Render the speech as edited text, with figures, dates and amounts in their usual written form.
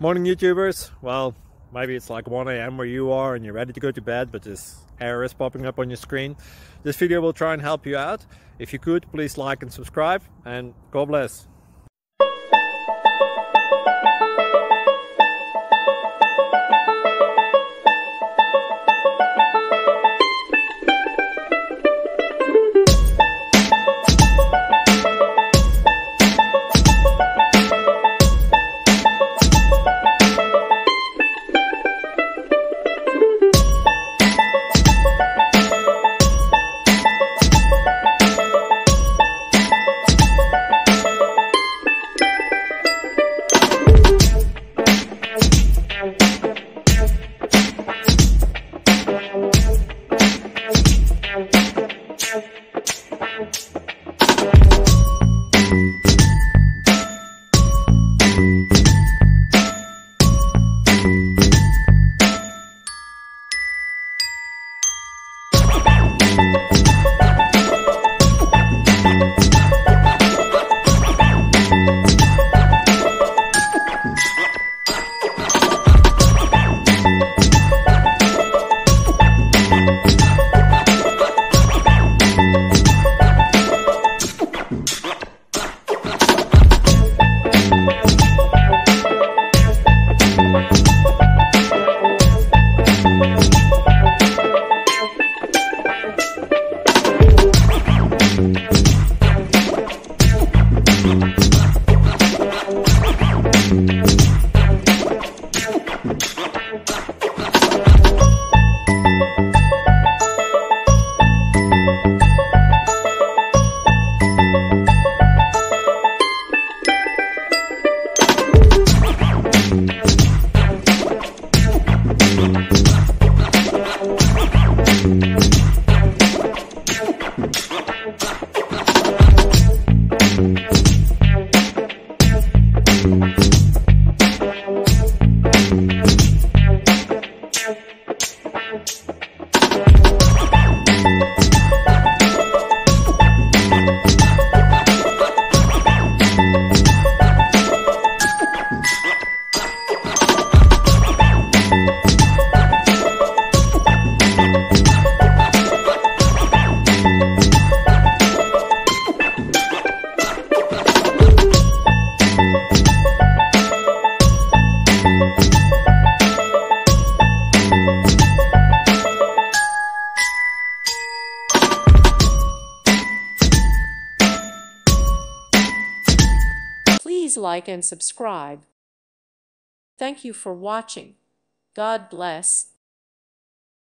Morning YouTubers. Well, maybe it's like 1 a.m. where you are and you're ready to go to bed, but this error is popping up on your screen. This video will try and help you out. If you could, please like and subscribe, and God bless. Please like and subscribe. Thank you for watching. God bless.